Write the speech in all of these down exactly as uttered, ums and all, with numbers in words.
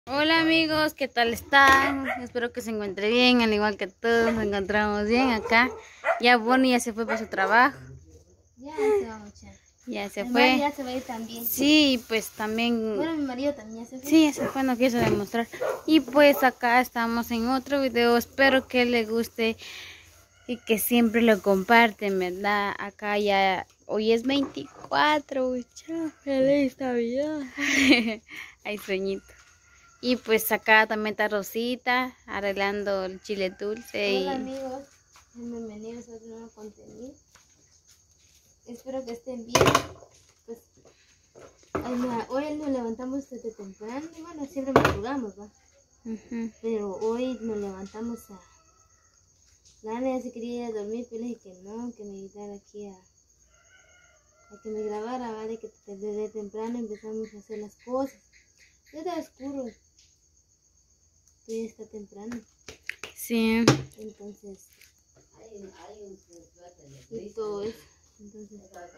Hola amigos, ¿qué tal están? Espero que se encuentre bien, al igual que todos nos encontramos bien acá. Ya Bonnie ya se fue para su trabajo. Ya se va mucha. Ya se Mi fue. marido ya se va a ir también. Sí, pues también. Bueno, mi marido también ya se fue. Sí, ya se fue, no quiso demostrar. Y pues acá estamos en otro video. Espero que les guste y que siempre lo comparten, ¿verdad? Acá ya, hoy es veinticuatro, mucha feliz Navidad. Hay sueñito. Y pues acá también está Rosita arreglando el chile dulce. Hola y... amigos, bienvenidos a otro nuevo contenido. Espero que estén bien. Pues, ay, mira, hoy nos levantamos desde temprano y bueno, siempre madrugamos, ¿va? Uh-huh. Pero hoy nos levantamos a... La Ana ya se quería ir a dormir, pero le dije que no, que me invitara aquí a... a que me grabara, ¿vale? Que desde temprano empezamos a hacer las cosas. Ya está oscuro. Ya está temprano. Sí. Entonces, y todo eso. Entonces,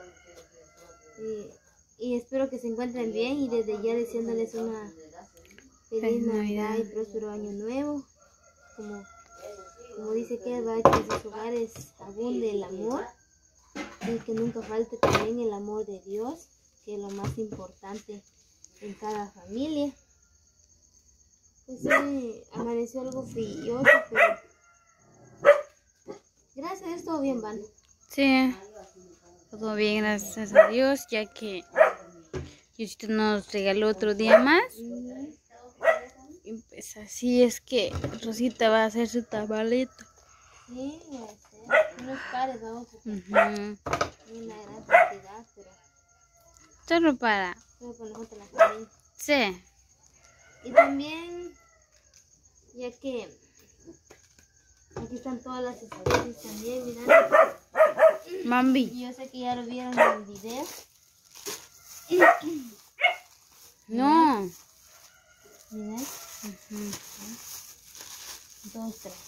y, y espero que se encuentren bien y desde ya deseándoles una feliz Navidad y próspero año nuevo. Como, como dice que va, que en sus hogares abunde el amor y que nunca falte también el amor de Dios, que es lo más importante en cada familia. Pues hoy amaneció algo frío, pero gracias a Dios todo bien, van. Sí, todo bien, gracias a Dios, ya que Diosito nos regaló otro día más. Mm. Y pues así es que Rosita va a hacer su tamalito. Sí, voy a hacer unos pares, vamos, porque Uh-huh. hay una gran cantidad, pero Solo para... solo por nosotros la familia. Sí. Y también, ya que aquí están todas las especies también, mirando. Mambi. Y yo sé que ya lo vieron en el video. No. Mirad, Uh-huh. dos, tres.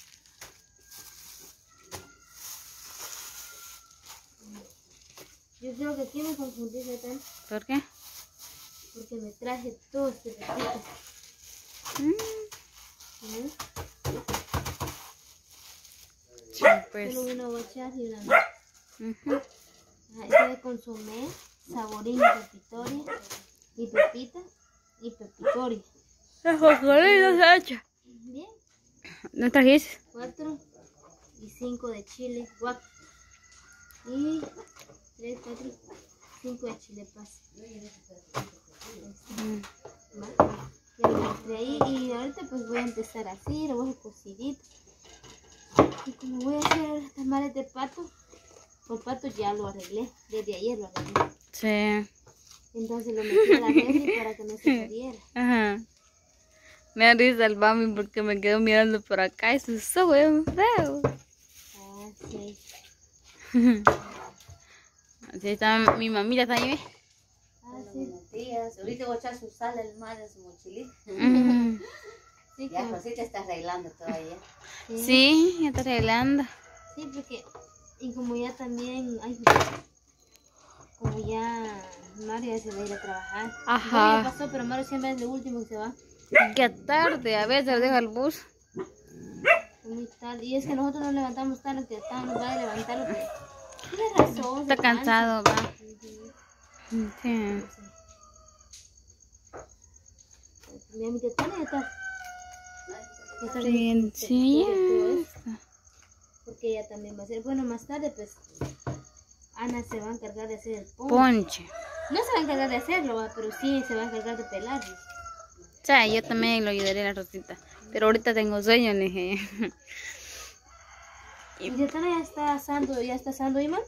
Yo creo que aquí me confundí de tanto ¿Por qué? porque me traje dos pedacitos. Mm. ¿Sí? Sí, pues. Solo una bocha y una más. Uh-huh. Este de consomé, saborín y pepitoria, y pepita y pepitoria. La jocolina se echa. Bien, ¿No trajiste? cuatro y cinco de chile guac. Y tres, cuatro, cinco de chile pasa. Mm. Ya lo mostré ahí y ahorita pues voy a empezar así, lo voy a cocidito. Y como voy a hacer tamales de pato, por pato ya lo arreglé, desde ayer lo arreglé. Sí. Entonces lo metí a la refri para que no se perdiera. Ajá. Me da risa el mami porque me quedo mirando por acá y sus ojos bien feos. Ah, sí. Así está mi mamita también. Ah, sí. Buenos días. Ahorita voy a echar su sal en mar en su mochilita. Uh-huh. Sí, Ya como- Rosita está arreglando todavía. sí. Sí, ya está arreglando. Sí, porque, y como ya también, ay, como ya Mario ya se va a ir a trabajar. Ajá. Bueno, ya pasó, pero Mario siempre es el último que se va. Qué tarde, a veces deja el bus. Es muy tarde. Y es que nosotros nos levantamos tarde, que estamos nos va a levantar lo que... Tiene razón. Está se cansado, va. cansa. Ujú. Sí. Mira, mi tetana ya está. Ya está Sí, bien, sí, todo ya eso, porque ella también va a hacer. Bueno, más tarde, pues, Ana se va a encargar de hacer el ponche. Ponche. No se va a encargar de hacerlo, va, pero sí se va a encargar de pelarlo. O sea, yo también lo ayudaré a la Rosita. Pero ahorita tengo sueño, le dije. Y tetana ya está asando, ya está asando, Iman.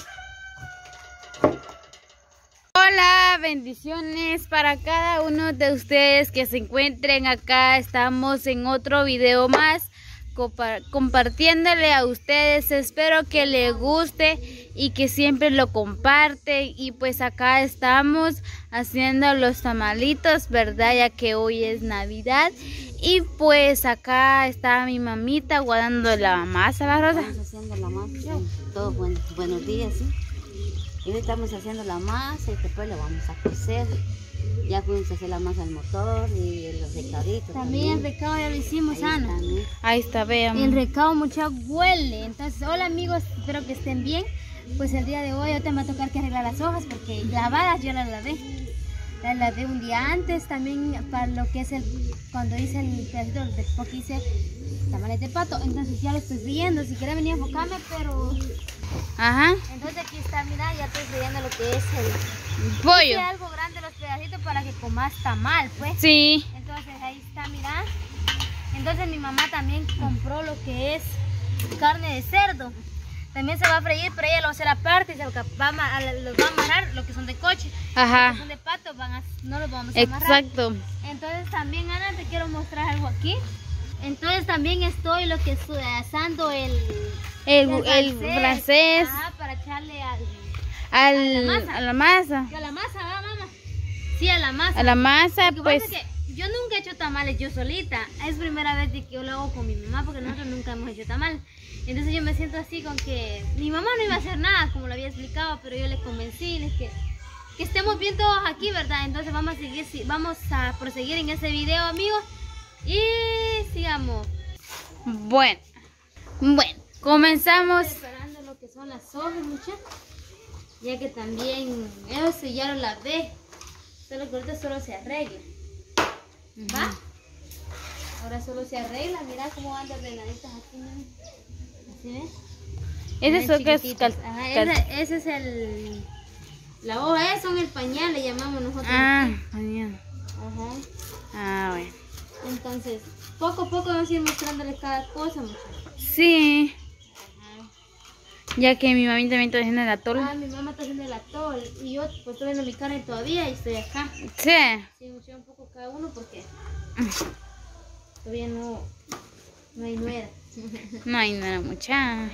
Hola, bendiciones para cada uno de ustedes que se encuentren acá. Estamos en otro video más compa- compartiéndole a ustedes. Espero que les guste y que siempre lo comparten. Y pues acá estamos haciendo los tamalitos, ¿verdad? Ya que hoy es Navidad. Y pues acá está mi mamita guardando la masa, ¿la Rosa? Estamos haciendo la masa. Todos buen, buenos días, ¿sí? Y hoy estamos haciendo la masa y después la vamos a cocer. Ya fuimos a hacer la masa al motor y los recaditos. También el recado ya lo hicimos, Ahí Ana. también. Ahí está, veamos. El recado mucho huele. Entonces, hola amigos, espero que estén bien. Pues el día de hoy ahorita me va a tocar que arreglar las hojas porque lavadas yo las lavé. Las lavé un día antes también para lo que es el, cuando hice el pedacito de porque hice tamales de pato. Entonces ya lo estoy viendo, si quieres venir a enfocarme, pero... Ajá. Entonces aquí está, mira, ya estoy viendo lo que es el... Pollo. Hice algo grande los pedacitos para que comas tamal, pues. Sí. Entonces ahí está, mira. Entonces mi mamá también compró lo que es carne de cerdo. También se va a freír, pero ella lo va a hacer aparte y se lo va a, ama- los va a amarrar, lo que son de coche. Ajá. Los que son de pato van a, no los vamos a amarrar. Exacto. Entonces también, Ana, te quiero mostrar algo aquí. Entonces también estoy lo que estoy asando el... El, el francés Ajá, para echarle al... al, a la masa. a la masa. A la masa, ¿va, mamá? Sí, a la masa. A la masa, Lo que pues. pasa es que yo nunca he hecho tamales yo solita. Es primera vez que yo lo hago con mi mamá porque nosotros nunca hemos hecho tamal. Entonces yo me siento así con que mi mamá no iba a hacer nada, como lo había explicado, pero yo le convencí, les que, que estemos bien todos aquí, ¿verdad? Entonces vamos a seguir, sí, vamos a proseguir en ese video, amigos. Y sigamos. Bueno. Bueno. Comenzamos. Preparando lo que son las hojas, muchachos. Ya que también eso ya lo lavé. Solo que ahorita solo se arregla. ¿Va? Ahora solo se arregla. Mira cómo van de ordenaditas aquí, ¿no? ¿Así ves? Ese es que es Chiquititas. cal- Ajá, cal- ese, ese es el... La hoja, es son el pañal, le llamamos nosotros. Ah, aquí. mañana. Ajá. Ah, bueno. Entonces, poco a poco vamos a ir mostrándoles cada cosa, muchachos. Sí. Ya que mi mamita también está haciendo el atole. Ah, mi mamá está haciendo el atol y yo pues estoy viendo mi carne todavía y estoy acá. Sí. Sí, me eché un poco cada uno porque todavía no, no hay nuera. No hay nada mucha.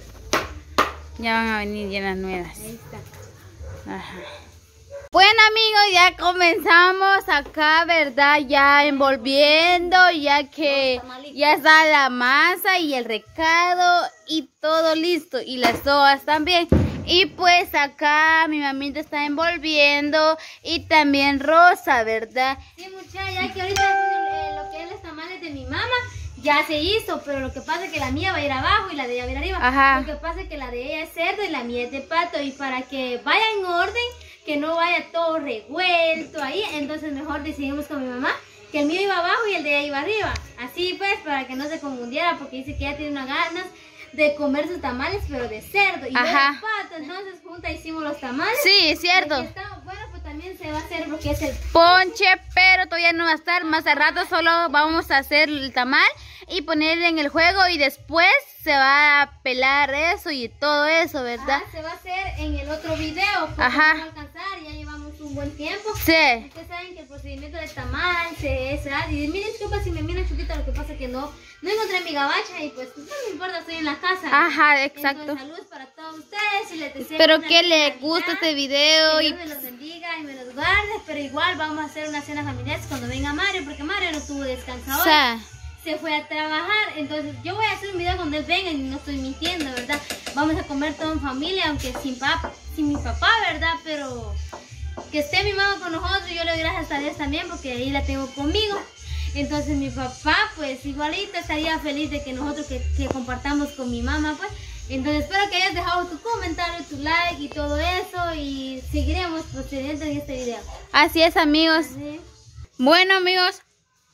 Ya van a venir ya las nuevas. Ahí está. Ajá. Bueno amigos, ya comenzamos acá, ¿verdad? Ya envolviendo, ya que ya está la masa y el recado y todo listo. Y las hojas también. Y pues acá mi mamita está envolviendo y también Rosa, ¿verdad? Sí, muchacha, ya que ahorita eh, lo que es los tamales de mi mamá ya se hizo, pero lo que pasa es que la mía va a ir abajo y la de ella va a ir arriba. Ajá. Lo que pasa es que la de ella es cerdo y la mía es de pato y para que vaya en orden, que no vaya todo revuelto ahí, entonces mejor decidimos con mi mamá que el mío iba abajo y el de ella iba arriba. Así pues, para que no se confundiera, porque dice que ella tiene unas ganas de comer sus tamales, pero de cerdo y yo de Ajá. pato. Entonces juntas hicimos los tamales. Sí, es cierto. Aquí está. Bueno, pues también se va a hacer porque es el... Ponche, pero todavía no va a estar. Más al rato solo vamos a hacer el tamal y ponerle en el juego y después se va a pelar eso y todo eso, ¿verdad? Ah, se va a hacer en el otro video porque Ajá. no va a alcanzar, ya llevamos un buen tiempo. Sí. Ustedes saben que el procedimiento del tamal se, se hace. Y miren, disculpa si me miran chiquita, lo que pasa es que no, no encontré mi gabacha y pues no me importa, estoy en la casa. Ajá, exacto. Entonces, saludos para todos ustedes y les deseo Espero una que linda les guste Navidad, este video que y Dios me los bendiga y me los guarde, pero igual vamos a hacer una cena familiar cuando venga Mario, porque Mario no tuvo descanso o hoy. sea, Se fue a trabajar, entonces yo voy a hacer un video cuando él venga y no estoy mintiendo, ¿verdad? Vamos a comer todo en familia, aunque sin papá, sin mi papá, ¿verdad? Pero que esté mi mamá con nosotros, yo le doy gracias a Dios también porque ahí la tengo conmigo. Entonces mi papá, pues igualito estaría feliz de que nosotros que, que compartamos con mi mamá, pues. Entonces espero que hayas dejado tu comentario, tu like y todo eso y seguiremos procediendo en este video. así es amigos. ¿Sí? Bueno amigos,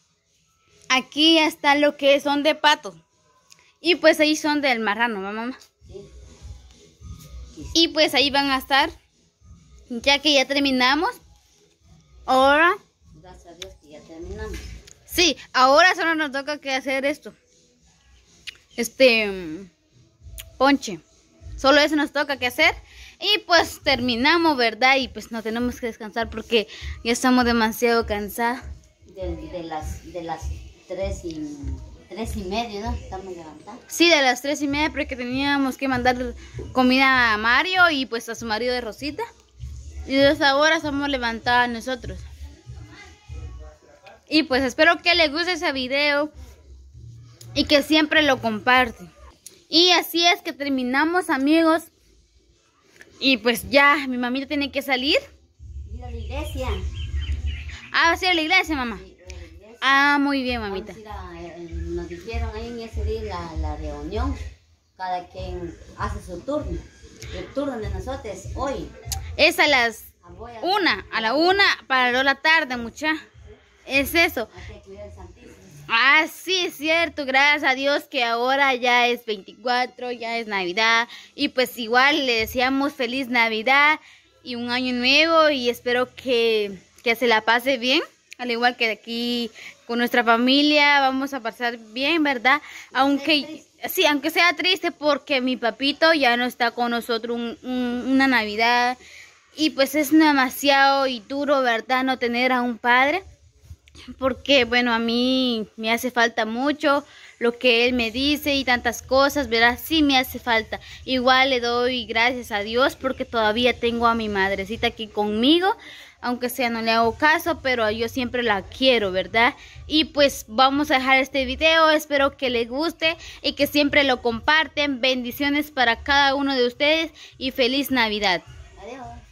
aquí ya está lo que son de pato. Y pues ahí son del marrano, ¿va, mamá? Sí. Y pues ahí van a estar. Ya que ya terminamos. Ahora, Gracias a Dios que ya terminamos. sí, ahora solo nos toca que hacer esto. Este mm, ponche. Solo eso nos toca que hacer. Y pues terminamos, ¿verdad? Y pues no tenemos que descansar porque ya estamos demasiado cansados. De, de las de las tres y tres y media, ¿no? Estamos levantando. Sí, de las tres y media porque teníamos que mandar comida a Mario y pues a su marido de Rosita. Y desde ahora estamos levantadas nosotros. Y pues espero que les guste ese video y que siempre lo comparten. Y así es que terminamos, amigos. Y pues ya mi mamita tiene que salir. Ir a la iglesia. Ah, va a ser la iglesia, mamá. Sí, en la iglesia. Ah, muy bien, mamita. Vamos a ir a- eh, nos dijeron ahí en ese día la, la reunión, cada quien hace su turno. El turno de nosotros es hoy. Es a las Ah, voy a- una, a la una para la tarde, mucha. Es eso. Hay que cuidar el Santísimo. Ah, sí, es cierto, gracias a Dios que ahora ya es veinticuatro, ya es Navidad. Y pues igual le deseamos feliz Navidad y un año nuevo y espero que, que se la pase bien. Al igual que aquí con nuestra familia vamos a pasar bien, ¿verdad? Aunque, sí, aunque sea triste porque mi papito ya no está con nosotros un- un- una Navidad. Y pues es demasiado y duro, ¿verdad? No tener a un padre. Porque, bueno, a mí me hace falta mucho lo que él me dice y tantas cosas, ¿verdad? Sí me hace falta. Igual le doy gracias a Dios porque todavía tengo a mi madrecita aquí conmigo. Aunque sea no le hago caso, pero yo siempre la quiero, ¿verdad? Y pues vamos a dejar este video. Espero que les guste y que siempre lo comparten. Bendiciones para cada uno de ustedes y feliz Navidad. Adiós.